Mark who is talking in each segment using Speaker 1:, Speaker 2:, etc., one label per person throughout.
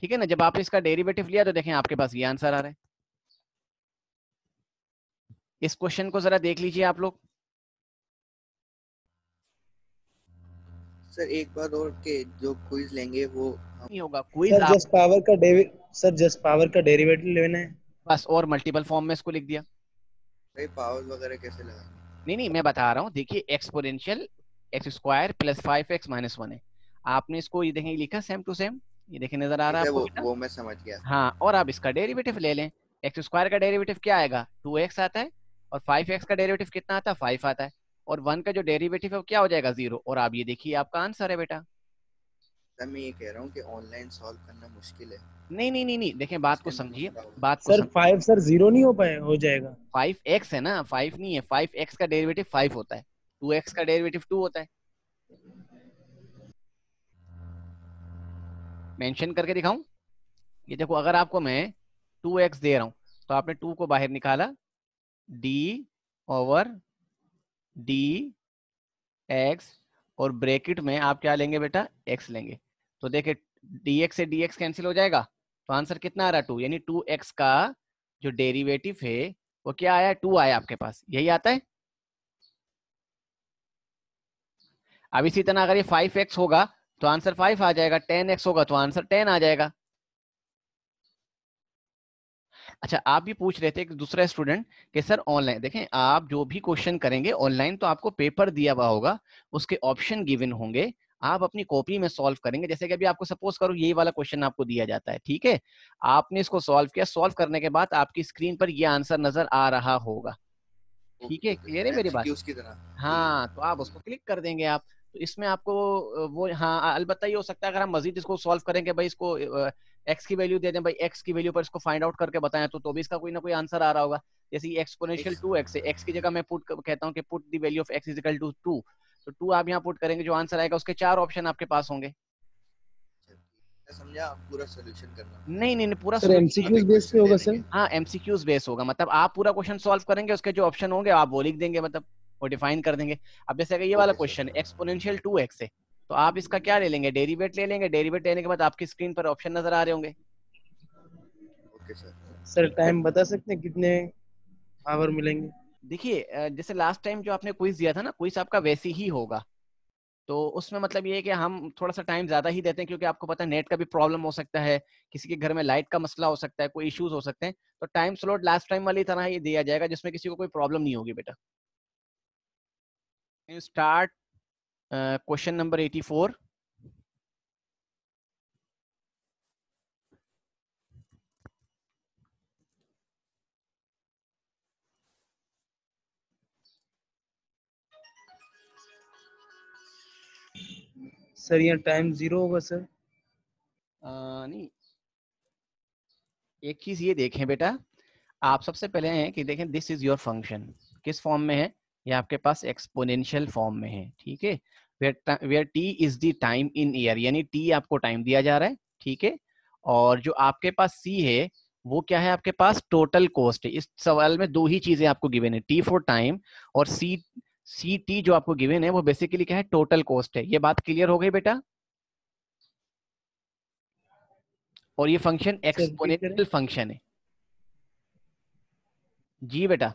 Speaker 1: ठीक है ना। जब आपने इसका डेरिवेटिव लिया तो देखें आपके पास ये आंसर आ रहा है। इस क्वेश्चन को जरा देख लीजिए आप लोग।
Speaker 2: सर एक बार और के जो क्विज लेंगे वो
Speaker 1: नहीं होगा क्विज आप,
Speaker 3: सर जस्ट पावर का डेरिवेटिव लेना है।
Speaker 1: बस और मल्टीपल फॉर्म में इसको लिख दिया।
Speaker 2: भाई पावर वगैरह कैसे लगाएंगे?
Speaker 1: नहीं नहीं, मैं बता रहा हूँ, देखिए exponential x square plus 5x-1 है। आपने इसको ये देखें लिखा सेम टू सेम, ये देखें नजर आ
Speaker 2: ठीक
Speaker 1: रहा है
Speaker 2: है,
Speaker 1: आपको बेटा।
Speaker 2: वो मैं समझ गया।
Speaker 1: हाँ, और आप इसका डेरिवेटिव ले लें। एक्स स्क्वायर का डेरिवेटिव क्या आएगा, 2x आता है, और 5x का डेरिवेटिव कितना आता है, 5 आता है, और 1 का जो डेरिवेटिव है वो क्या हो जाएगा, 0। और आप ये देखिए आपका आंसर है बेटा।
Speaker 2: सर मैं ये कह रहा हूँ कि ऑनलाइन सॉल्व करना मुश्किल है,
Speaker 1: नहीं नहीं नहीं नहीं, देखें बात को
Speaker 2: इसके अंदर
Speaker 1: समझिए,
Speaker 2: मसला होगा।
Speaker 1: बात को
Speaker 3: सर
Speaker 1: समझिए।
Speaker 3: 5 सर 0 नहीं हो जाएगा।
Speaker 1: 5x है ना, 5 नहीं है, 5x का डेरिवेटिव 5 होता है, 2x का डेरिवेटिव 2 होता है। मेंशन करके दिखाऊं, ये देखो अगर आपको मैं 2x दे रहा हूं तो आपने 2 को बाहर निकाला, d ओवर डी एक्स, और ब्रैकेट में आप क्या लेंगे बेटा, x लेंगे। तो देखिए dx से dx कैंसिल हो जाएगा, तो आंसर कितना आ रहा है, 2, यानी 2x का जो डेरिवेटिव है वो क्या आया, 2 आया आपके पास, यही आता है। अब इसी तरह अगर ये 5x होगा तो आंसर 5 आ जाएगा, 10x होगा तो आंसर 10 आ जाएगा। अच्छा, आप भी पूछ रहे थे एक दूसरा स्टूडेंट कि सर ऑनलाइन, देखें आप जो भी क्वेश्चन करेंगे ऑनलाइन तो आपको पेपर दिया हुआ होगा, उसके ऑप्शन गिवन होंगे, आप अपनी कॉपी में सॉल्व करेंगे। जैसे कि अभी आपको सपोज करो यही वाला क्वेश्चन आपको दिया जाता है, ठीक है, आपने इसको सॉल्व किया, सॉल्व करने के बाद आपकी स्क्रीन पर ये आंसर नजर आ रहा होगा, ठीक
Speaker 2: ओके
Speaker 1: है,
Speaker 2: ओके
Speaker 1: क्लियर है
Speaker 2: सर,
Speaker 1: मेरी बात।
Speaker 2: एमसीक्यूज की तरह। ठीक है।
Speaker 1: हाँ, तो आप उसको क्लिक कर देंगे आप, तो इसमें आपको वो, हाँ अलबत्ता ये हो सकता है अगर हम मजीद इसको सॉल्व करेंगे, भाई इसको एक्स की वैल्यू दे दें, भाई एक्स की वैल्यू पर इसको फाइंड आउट करके बताएं, तो भी इसका कोई ना कोई आंसर आ रहा होगा। जैसे ये एक्सपोनेंशियल
Speaker 2: एक्स
Speaker 1: 2x है, एक्स की जगह मैं पुट कहता हूँ कि put the value of x is equal to 2, तो 2 आप यहाँ पुट करेंगे, जो आंसर आएगा उसके 4 ऑप्शन आपके पास होंगे।
Speaker 2: मैं समझा, आप पूरा सोल्यूशन करना।
Speaker 1: नहीं नहीं नहीं, पूरा
Speaker 3: सर
Speaker 1: सोल्यूशन,
Speaker 2: अब
Speaker 3: एमसीक्यूज
Speaker 2: एक
Speaker 3: बेस पे
Speaker 2: क्वेश्चन दे
Speaker 3: होगा
Speaker 2: देंगे।
Speaker 3: सर।
Speaker 1: हाँ एमसीक्यूज बेस होगा, मतलब आप पूरा क्वेश्चन
Speaker 2: अच्छा
Speaker 1: सॉल्व
Speaker 2: अच्छा।
Speaker 1: करेंगे, उसके जो ऑप्शन होंगे आप वो लिख देंगे, मतलब वो डिफाइन कर देंगे। अब जैसे अगर ये वाला
Speaker 2: okay
Speaker 1: question
Speaker 2: sir.
Speaker 1: Exponential 2x है, तो आप इसका क्या ले लेंगे, डेरिवेट ले लेंगे, डेरिवेट लेने के बाद आपकी स्क्रीन पर ऑप्शन नजर आ रहे होंगे।
Speaker 2: Okay sir.
Speaker 3: सर
Speaker 1: ठीक है,
Speaker 3: टाइम बता सकते हैं कितने आवर मिलेंगे?
Speaker 1: देखिए जैसे लास्ट टाइम जो आपने क्विज दिया था ना, क्विज आपका वैसे ही होगा, तो उसमें मतलब ये है कि हम थोड़ा सा टाइम ज्यादा ही देते हैं, क्योंकि आपको पता है नेट का भी प्रॉब्लम हो सकता है, किसी के घर में लाइट का मसला हो सकता है, कोई इश्यूज हो सकते हैं, तो टाइम स्लॉट लास्ट टाइम वाली तरह ही दिया जाएगा, जिसमें किसी को कोई प्रॉब्लम नहीं होगी बेटा। Start question number 84।
Speaker 3: सर यहाँ टाइम 0 होगा सर।
Speaker 1: नहीं, एक चीज ये देखें बेटा, आप सबसे पहले हैं कि देखें दिस इज योर फंक्शन, किस फॉर्म में है, ये आपके पास एक्सपोनेंशियल फॉर्म में है, ठीक है, where t is the time in year, यानी टी आपको टाइम दिया जा रहा है, ठीक है, और जो आपके पास सी है वो क्या है, आपके पास टोटल कॉस्ट है। इस सवाल में दो ही चीजें आपको गिवन है, टी फॉर टाइम, और सी टी जो आपको गिवन है वो बेसिकली क्या है, टोटल कॉस्ट है। ये बात क्लियर हो गई बेटा। और ये फंक्शन
Speaker 3: सर रिपीट करें।
Speaker 1: एक्सपोनेंशियल फंक्शन है। जी बेटा।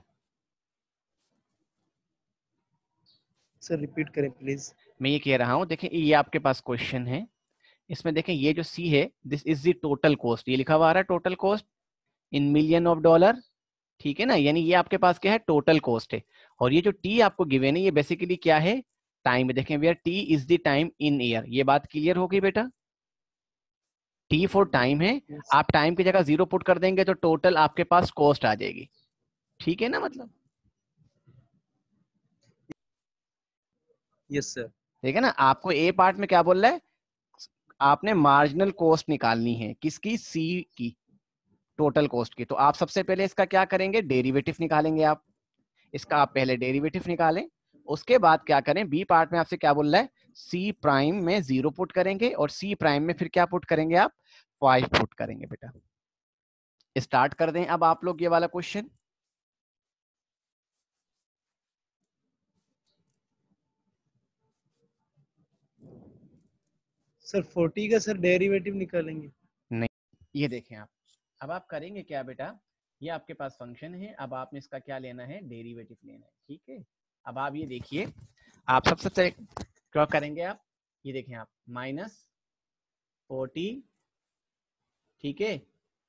Speaker 3: सर रिपीट करें प्लीज।
Speaker 1: मैं ये कह रहा हूं, देखें ये आपके पास क्वेश्चन है, इसमें देखें ये जो सी है, this is the total cost, ये लिखा हुआ आ रहा है total cost in million of dollar, ठीक है ना, यानी ये आपके पास क्या है, टोटल कॉस्ट है। और ये जो टी आपको गिवन है ये बेसिकली क्या है, टाइम। देखें where t is the time in year, ये बात क्लियर हो गई बेटा। टी फॉर टाइम है, आप टाइम की जगह 0 पुट कर देंगे तो टोटल आपके पास कॉस्ट आ जाएगी, ठीक है ना, मतलब
Speaker 3: यस सर।
Speaker 1: ठीक है ना। आपको ए पार्ट में क्या बोल रहा है, आपने मार्जिनल कॉस्ट निकालनी है, किसकी, सी की, टोटल कॉस्ट की। तो आप सबसे पहले इसका क्या करेंगे, डेरिवेटिव निकालेंगे आप, इसका आप पहले डेरिवेटिव निकालें, उसके बाद क्या करें, बी पार्ट में आपसे क्या बोल रहा है, सी प्राइम में 0 पुट करेंगे, और सी प्राइम में फिर क्या पुट करेंगे आप, 5 पुट करेंगे बेटा। स्टार्ट कर दें अब आप लोग ये वाला क्वेश्चन।
Speaker 3: सर 40 का सर डेरिवेटिव निकालेंगे?
Speaker 1: ये देखें आप, अब आप करेंगे क्या बेटा, ये आपके पास फंक्शन है, अब आपने इसका क्या लेना है, डेरिवेटिव लेना है, ठीक है। अब आप ये देखिए, आप सबसे क्या करेंगे आप, ये देखें आप, -40, ठीक है,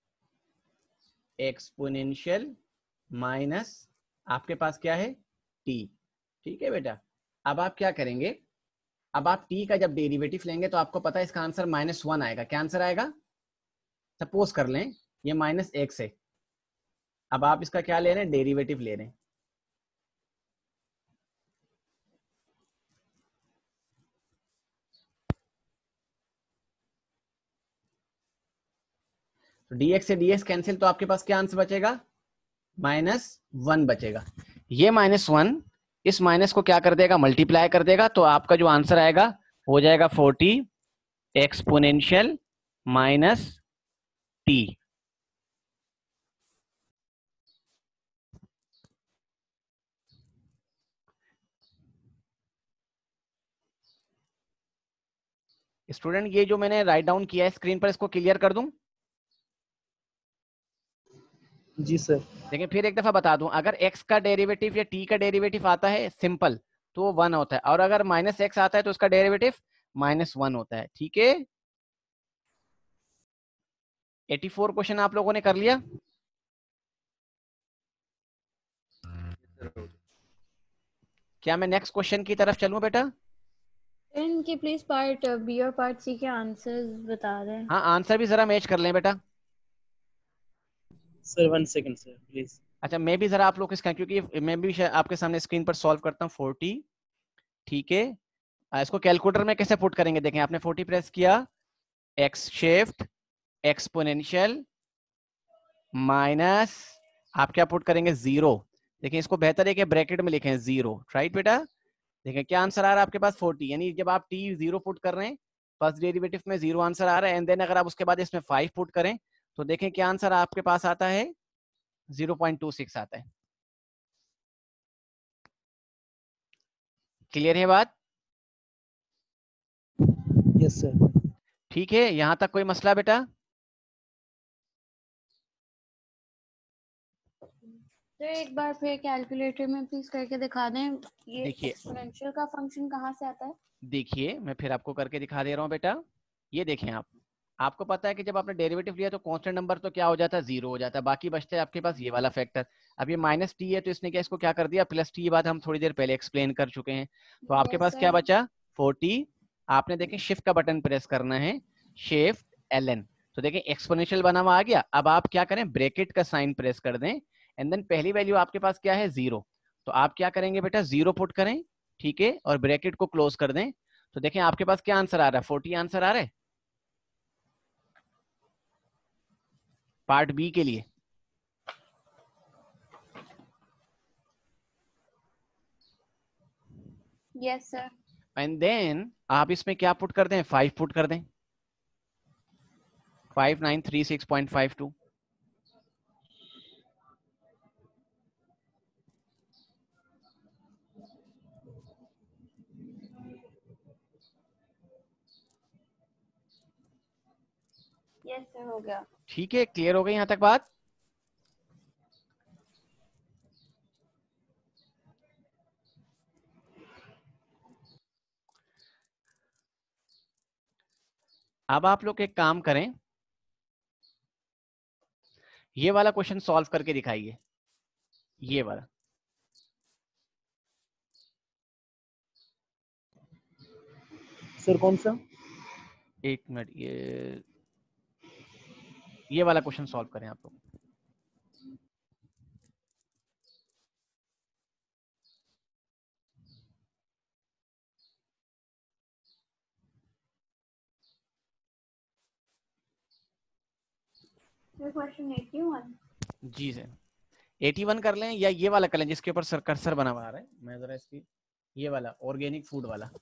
Speaker 1: एक्सपोनेंशियल माइनस आपके पास क्या है, t, ठीक है बेटा। अब आप क्या करेंगे, अब आप t का जब डेरिवेटिव लेंगे तो आपको पता है इसका आंसर -1 आएगा। क्या आंसर आएगा, सपोज कर लें ये -x है, अब आप इसका क्या ले रहे हैं, डेरिवेटिव ले रहे हैं। तो dx से dx कैंसिल, तो आपके पास क्या आंसर बचेगा, -1 बचेगा। ये -1 इस माइनस को क्या कर देगा, मल्टीप्लाई कर देगा, तो आपका जो आंसर आएगा हो जाएगा 40 एक्सपोनेंशियल -t। स्टूडेंट ये जो मैंने राइट डाउन किया है स्क्रीन पर, इसको क्लियर कर दूं।
Speaker 3: जी सर।
Speaker 1: देखिए फिर एक दफा बता दूं, अगर x का डेरिवेटिव या t का डेरिवेटिव आता है सिंपल तो वो 1 होता है, और अगर -x आता है तो उसका डेरिवेटिव -1 होता है, ठीक है। 84 क्वेश्चन आप लोगों ने कर लिया। क्या मैं नेक्स्ट क्वेश्चन की तरफ चलूं बेटा।
Speaker 4: इनके प्लीज पार्ट बी और पार्ट सी के आंसर्स बता दें।
Speaker 1: हाँ आंसर भी जरा मैच कर लें बेटा।
Speaker 3: Sir 1 second sir please.
Speaker 1: अच्छा मैं भी जरा आप लोग इसका, क्योंकि मैं भी आपके सामने स्क्रीन पर सॉल्व करता हूँ 40, ठीक है। इसको कैलकुलेटर में कैसे पुट करेंगे, देखें आपने 40 प्रेस किया, एक्स शिफ्ट एक्सपोनेंशियल माइनस आप क्या पुट करेंगे, 0। देखिए इसको बेहतर है कि ब्रैकेट में लिखें 0, राइट बेटा। देखिए क्या आंसर आ रहा है आपके पास 40, यानी जब आप t 0 पुट कर रहे हैं फर्स्ट डेरिवेटिव में 0 आंसर आ रहा है, एंड देन अगर आप उसके बाद इसमें 5 पुट करें तो देखें क्या आंसर आपके पास आता है, 0.26 आता है। क्लियर है बात,
Speaker 3: यस सर।
Speaker 1: ठीक है, यहां तक कोई मसला बेटा।
Speaker 4: तो एक बार फिर कैलकुलेटर में प्लीज करके दिखा दें, ये
Speaker 1: देखिए
Speaker 4: एक्सपोनेंशियल का फंक्शन कहाँ से आता है।
Speaker 1: देखिए मैं फिर आपको करके दिखा दे रहा हूं बेटा। ये देखें आप, आपको पता है कि जब आपने डेरिवेटिव लिया तो कांस्टेंट नंबर तो क्या हो जाता है, 0 हो जाता है, बाकी बचता है आपके पास ये वाला फैक्टर। अब ये -t है तो इसने क्या इसको क्या कर दिया, +t, बात हम थोड़ी देर पहले एक्सप्लेन कर चुके हैं। तो आपके
Speaker 4: यस
Speaker 1: पास क्या
Speaker 4: सर।
Speaker 1: बचा, 40। आपने देखें शिफ्ट का बटन प्रेस करना है, शिफ्ट ln, तो देखें एक्सपोनेंशियल बना हुआ आ गया। अब आप क्या करें, ब्रैकेट का साइन प्रेस कर दें, एंड देन पहली वैल्यू आपके पास क्या है, 0। तो आप क्या करेंगे बेटा, 0 पुट करें, ठीक है, और ब्रैकेट को क्लोज कर दें। तो देखें आपके पास क्या आंसर आ रहा है, 40 आंसर आ रहा है पार्ट बी के लिए।
Speaker 4: Yes sir.
Speaker 1: एंड देन आप इसमें क्या पुट कर दें, 5 पुट कर दें, 5936.52।
Speaker 4: यस सर हो गया।
Speaker 1: ठीक है, क्लियर हो गई यहां तक बात। अब आप लोग एक काम करें, ये वाला क्वेश्चन सॉल्व करके दिखाइए, ये वाला।
Speaker 3: सर कौन सा।
Speaker 1: एक मिनट, ये वाला क्वेश्चन सॉल्व करें आप लोग।
Speaker 4: क्वेश्चन 81।
Speaker 1: जी सर 81 कर लें, या ये वाला कर लें जिसके ऊपर सर कर्सर बना हुआ आ रहा है, मैं जरा इसकी, ये वाला ऑर्गेनिक फूड वाला।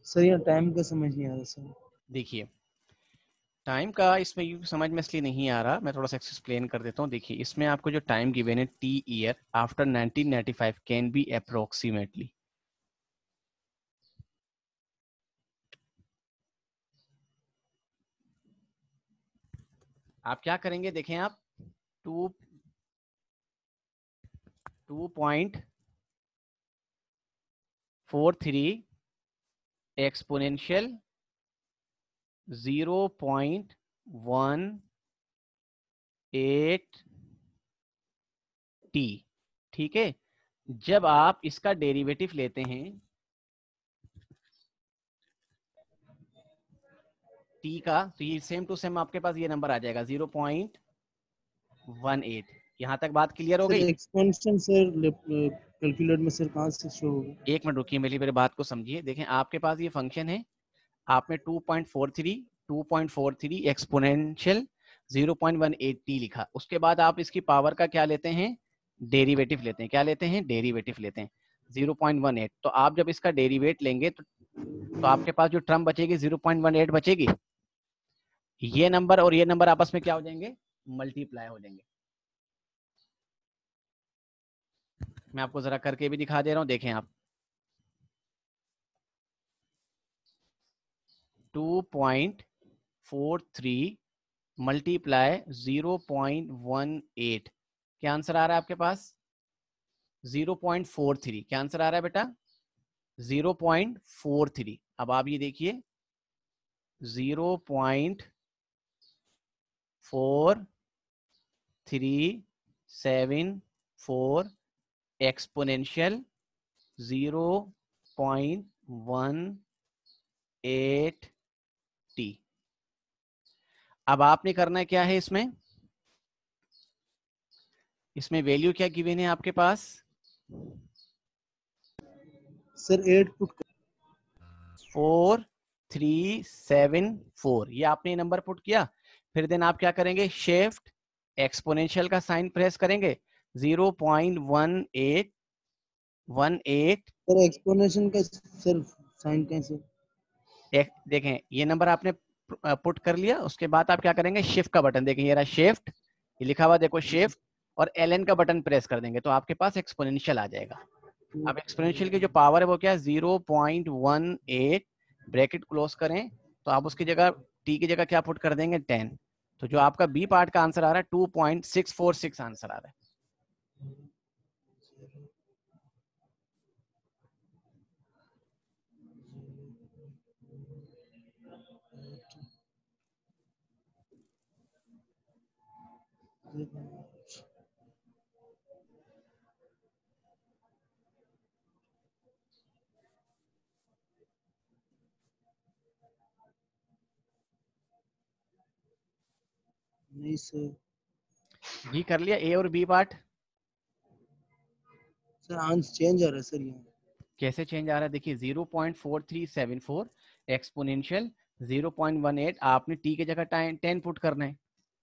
Speaker 3: सर ये टाइम का समझ नहीं आ रहा सर।
Speaker 1: देखिए टाइम का इसमें यू समझ में इसलिए नहीं आ रहा, मैं थोड़ा सा एक्सप्लेन कर देता हूँ। देखिए इसमें आपको जो टाइम गिवन है t year after 1995 can be approximately. आप क्या करेंगे, देखें आप 2.43 एक्सपोनेंशियल 0.18 टी, ठीक है। जब आप इसका डेरिवेटिव लेते हैं टी का, तो ये सेम टू सेम आपके पास ये नंबर आ जाएगा 0.18। यहाँ तक बात क्लियर हो
Speaker 3: सर
Speaker 1: गई?
Speaker 3: एक्सपेंशन सर कैलकुलेट में सर कहाँ से शो होगा?
Speaker 1: एक मिनट रुकिए, मेरी बात को समझिए। देखें आपके पास ये फंक्शन है, आपने 2.43 एक्सपोनेंशियल 0.18 लिखा, उसके बाद आप इसकी पावर का क्या लेते हैं, डेरिवेटिव लेते हैं। क्या लेते हैं, डेरिवेटिव लेते हैं 0.18। तो आप जब इसका डेरिवेट लेंगे तो आपके पास जो टर्म बचेगी 0.18 बचेगी। ये नंबर और ये नंबर आपस में क्या हो जाएंगे, मल्टीप्लाई हो जाएंगे। मैं आपको जरा करके भी दिखा दे रहा हूं, देखें आप 2.43 मल्टीप्लाई 0.18, क्या आंसर आ रहा है आपके पास, 0.43। क्या आंसर आ रहा है बेटा, 0.43। अब आप ये देखिए 0.4374 एक्सपोनेंशियल 0.18 टी। अब आपने करना है क्या है, इसमें वैल्यू क्या गिवन है आपके पास,
Speaker 3: सर 8 पुट
Speaker 1: 4374, ये आपने नंबर पुट किया। फिर देन आप क्या करेंगे, शिफ्ट एक्सपोनेंशियल का साइन प्रेस करेंगे 0.18
Speaker 3: सर एक्सपोनेंशियल का सर साइन कैसे?
Speaker 1: देखें ये नंबर आपने पुट कर लिया, उसके बाद आप क्या करेंगे, शिफ्ट का बटन, देखें ये रहा शिफ्ट, ये लिखा हुआ देखो शिफ्ट, और एलएन का बटन प्रेस कर देंगे तो आपके पास एक्सपोनेंशियल आ जाएगा। अब एक्सपोनेंशियल की जो पावर है वो क्या है, 0.18, ब्रैकेट क्लोज करें तो आप उसकी जगह टी की जगह क्या पुट कर देंगे, 10। तो जो आपका बी पार्ट का आंसर आ रहा है 2.646 आंसर आ रहा है।
Speaker 3: नहीं सर,
Speaker 1: जी कर लिया ए और B part.
Speaker 3: Sir answer change आ रहा है सर यहाँ।
Speaker 1: कैसे चेंज आ रहा है, देखिए 0.4374 एक्सपोनेंशियल 0.18, आपने टी की जगह 10 पुट करना है।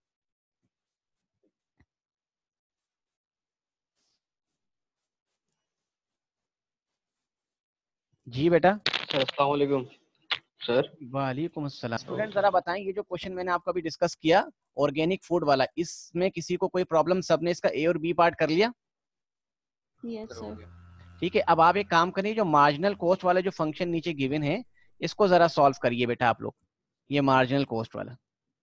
Speaker 1: जी बेटा।
Speaker 5: सर अस्सलाम वालेकुम सर।
Speaker 1: वालेकुम अस्सलाम। स्टूडेंट जरा बताएं, ये जो क्वेश्चन मैंने आपको अभी डिस्कस किया ऑर्गेनिक फूड वाला, इसमें किसी को कोई प्रॉब्लम, सबने इसका ए और बी पार्ट कर लिया?
Speaker 4: Yes, sir.
Speaker 1: ठीक है, अब आप एक काम करिए, जो मार्जिनल कॉस्ट वाला जो फंक्शन नीचे गिवन है इसको जरा सॉल्व करिए बेटा आप लोग, ये मार्जिनल कॉस्ट वाला।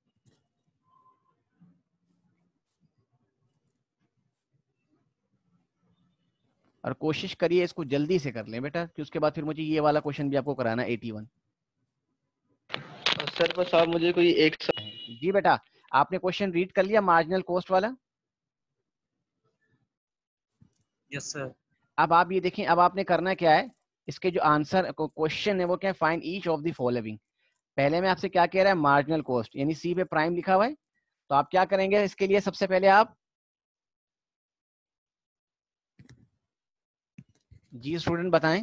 Speaker 1: और कोशिश करिए इसको जल्दी से कर लें बेटा, कि उसके बाद फिर मुझे ये वाला क्वेश्चन भी आपको कराना है 81।
Speaker 5: सर बस आप मुझे कोई एक
Speaker 1: जी बेटा, आपने क्वेश्चन रीड कर लिया मार्जिनल कॉस्ट वाला?
Speaker 3: Yes sir.
Speaker 1: अब आप ये देखें, अब आपने करना क्या है, इसके जो आंसर क्वेश्चन है वो क्या है, find each of the following. पहले में आपसे क्या कह रहा है, मार्जिनल कॉस्ट, यानी सी पे प्राइम लिखा हुआ है, तो आप क्या करेंगे इसके लिए, सबसे पहले आप, जी स्टूडेंट बताएं,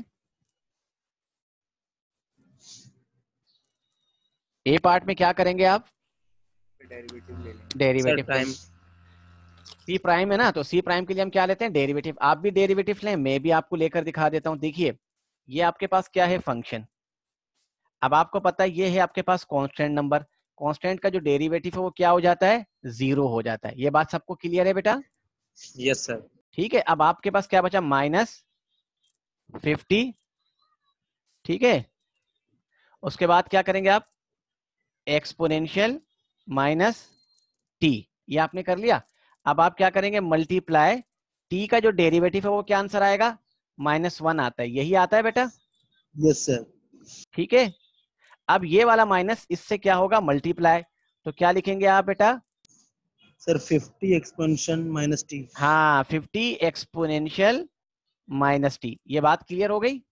Speaker 1: ए पार्ट में क्या करेंगे आप,
Speaker 2: डेरिवेटिव ले लें।
Speaker 1: डेरिवेटिव।
Speaker 3: टाइम
Speaker 1: सी प्राइम है ना, तो सी प्राइम के लिए हम क्या लेते हैं, डेरिवेटिव। आप भी डेरिवेटिव लें, मैं भी आपको लेकर दिखा देता हूं। देखिए ये आपके पास क्या है, फंक्शन, अब आपको पता है ये है आपके पास कांस्टेंट नंबर, कांस्टेंट का जो डेरिवेटिव है वो क्या हो जाता है, 0 हो जाता है। ये बात सबको क्लियर है बेटा?
Speaker 3: Yes sir.
Speaker 1: ठीक है, अब आपके पास क्या बचा, -50। ठीक है, उसके बाद क्या करेंगे आप, एक्सपोनेंशियल -t, ये आपने कर लिया। अब आप क्या करेंगे, मल्टीप्लाई t का जो डेरिवेटिव है वो क्या आंसर आएगा, -1 आता है, यही आता है बेटा।
Speaker 3: Yes sir.
Speaker 1: ठीक है, अब ये वाला माइनस इससे क्या होगा, मल्टीप्लाई, तो क्या लिखेंगे आप बेटा,
Speaker 3: सर 50 एक्सपेंशन माइनस टी।
Speaker 1: हाँ 50 एक्सपोनेंशियल -t। ये बात क्लियर हो गई,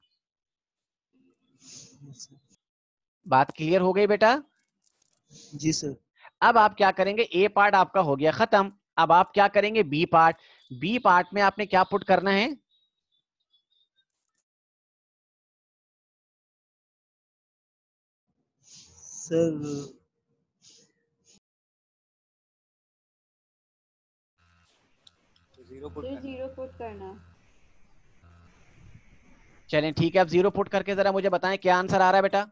Speaker 1: बात क्लियर हो गई बेटा?
Speaker 3: जी सर।
Speaker 1: अब आप क्या करेंगे, ए पार्ट आपका हो गया खत्म। अब आप क्या करेंगे, बी पार्ट। बी पार्ट में आपने क्या पुट करना है,
Speaker 3: सर
Speaker 2: 0 पुट
Speaker 4: सर
Speaker 2: करना।
Speaker 4: 0 पुट करना।
Speaker 1: चलें ठीक है, अब 0 पुट करके जरा मुझे बताएं क्या आंसर आ रहा है बेटा।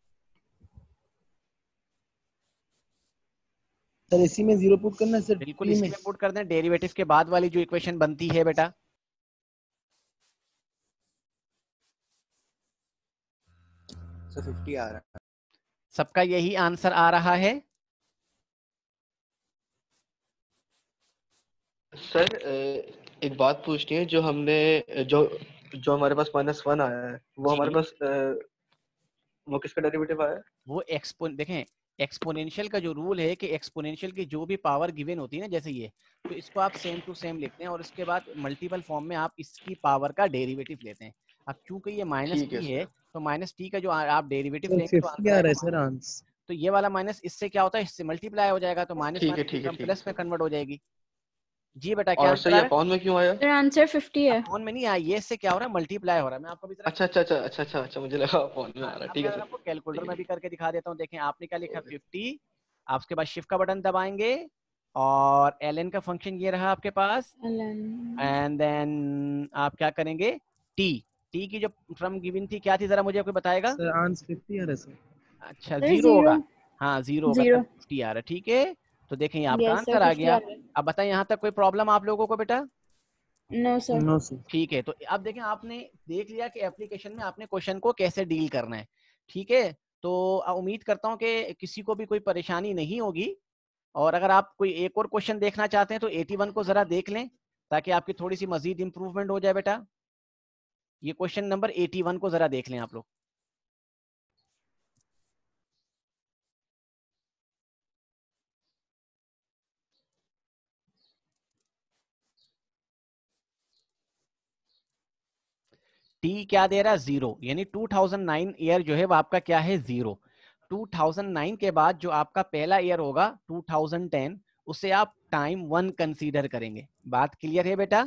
Speaker 3: सर इसी में 0 पुट करना है सर,
Speaker 1: बिल्कुल
Speaker 3: टी
Speaker 1: इसी
Speaker 3: में।
Speaker 1: में पुट कर दें, डेरिवेटिव के बाद वाली जो इक्वेशन बनती है बेटा।
Speaker 2: सर 50 आ रहा है।
Speaker 1: सबका यही आंसर आ रहा है।
Speaker 5: सर एक बात पूछनी है, जो हमने जो जो हमारे पास -1 आया है वो हमारे
Speaker 1: जी,
Speaker 5: पास वो किसका डेरिवेटिव आया है?
Speaker 1: वो देखें, एक्सपोनेंशियल का जो रूल है कि एक्सपोनेंशियल की जो भी पावर गिवन होती है ना, जैसे ये, तो इसको आप सेम टू सेम लिखते हैं और उसके बाद मल्टीपल फॉर्म में आप इसकी पावर का डेरिवेटिव लेते हैं। अब चूंकि ये
Speaker 5: ठीक है
Speaker 1: -t है,
Speaker 5: सर।
Speaker 1: तो -t का जो आप डेरिवेटिव
Speaker 3: सर
Speaker 1: लेंगे तो
Speaker 3: 50
Speaker 1: आंसर
Speaker 3: आ
Speaker 1: आएगा
Speaker 3: रहा है सर
Speaker 1: -,
Speaker 3: आंसर।
Speaker 1: तो ये वाला माइनस इससे क्या होता है, इससे मल्टीप्लाई हो जाएगा, तो -1
Speaker 5: ठीक है ठीक है
Speaker 1: एकदम
Speaker 5: ठीक है
Speaker 1: प्लस में
Speaker 5: सर।
Speaker 1: कन्वर्ट हो जाएगी। जी बेटा, क्या
Speaker 5: और सर
Speaker 1: आंसर आ
Speaker 5: ये
Speaker 1: रहा है?
Speaker 5: अपॉन में क्यों आया?
Speaker 4: सर आंसर 50 है।
Speaker 1: अपॉन में नहीं आया, ये इससे क्या हो रहा है, मल्टीप्लाई हो रहा है। मैं आपको भी जरा,
Speaker 5: अच्छा अच्छा अच्छा अच्छा अच्छा अच्छा, मुझे लगा अपॉन में
Speaker 1: हाँ,
Speaker 5: आ रहा है।
Speaker 1: अब
Speaker 5: ठीक
Speaker 1: मैं
Speaker 5: है
Speaker 1: अगर
Speaker 5: सर।
Speaker 1: आपको कैलकुलेटर
Speaker 5: ठीक
Speaker 1: में
Speaker 5: है
Speaker 1: भी
Speaker 5: ठीक
Speaker 1: करके दिखा देता हूँ, देखें आपने क्या लिखा,
Speaker 5: है।
Speaker 1: 50, आप उसके बाद शिफ्ट का बटन दबाएंगे और ln का फंक्शन ये रहा आपके पास,
Speaker 4: ln
Speaker 1: एंड देन आप क्या करेंगे, टी, टी की जो टर्म गिवन थी क्या थी, जरा मुझे कोई बताएगा?
Speaker 3: सर आंसर 50 आ रहा है सर।
Speaker 1: अच्छा
Speaker 4: सर
Speaker 1: 0
Speaker 4: 0
Speaker 1: होगा, हाँ 0 होगा,
Speaker 4: 0।
Speaker 1: तब 50 आ रहा है। ठीक है, तो देखें ये आपका
Speaker 4: यस सर
Speaker 1: आंसर आ
Speaker 4: 50 आ
Speaker 1: गया।
Speaker 4: रहा है।
Speaker 1: अब बताएं यहाँ तक कोई प्रॉब्लम आप लोगों को बेटा?
Speaker 4: No sir.
Speaker 3: No sir.
Speaker 1: ठीक है, तो अब देखें आपने देख लिया कि एप्लीकेशन में आपने क्वेश्चन को कैसे डील करना है। ठीक है, तो उम्मीद करता हूं कि किसी को भी कोई परेशानी नहीं होगी। और अगर आप कोई एक और क्वेश्चन देखना चाहते हैं तो 81 को जरा देख लें, ताकि आपकी थोड़ी सी मजीद इंप्रूवमेंट हो जाए बेटा। ये क्वेश्चन नंबर 81 को जरा देख लें आप लोग। टी क्या दे रहा है, 0, यानी 2009 ईयर जो है वो आपका क्या है, 0। 2009 के बाद जो आपका पहला ईयर होगा 2010, उसे आप टाइम 1 कंसीडर करेंगे। बात क्लियर है बेटा?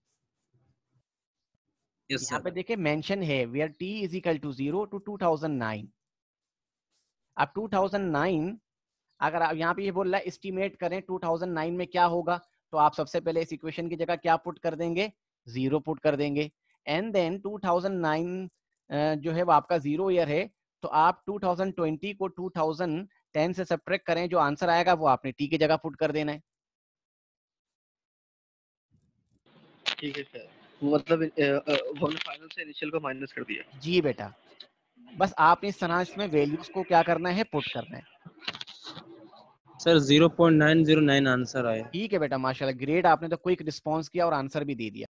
Speaker 3: यस
Speaker 1: यहाँ
Speaker 3: सर।
Speaker 1: पे देखिए मेंशन है where t is equal to 0 to 2009। अब 2009, अगर आप यहाँ पे ये बोल रहा है एस्टिमेट करें 2009 में क्या होगा, तो आप सबसे पहले इस इक्वेशन की जगह क्या पुट कर देंगे, 0 पुट कर देंगे। एंड देन 2009 जो है वो आपका 0 ईयर है, तो आप 2020 को 2010 से सब्ट्रैक्ट करें, जो आंसर आएगा वो आपने टी की जगह पुट कर देना है।
Speaker 5: ठीक है सर। वो मतलब वो हमने फाइनल से इनिशियल को माइनस कर दिया।
Speaker 1: जी बेटा, बस आपने इस तरह इसमें वैल्यूज को क्या करना है, पुट करना है।
Speaker 3: सर 0.909 आंसर आया।
Speaker 1: ठीक है बेटा, माशाल्लाह ग्रेट, आपने तो क्विक रिस्पॉन्स किया और आंसर भी दे दिया।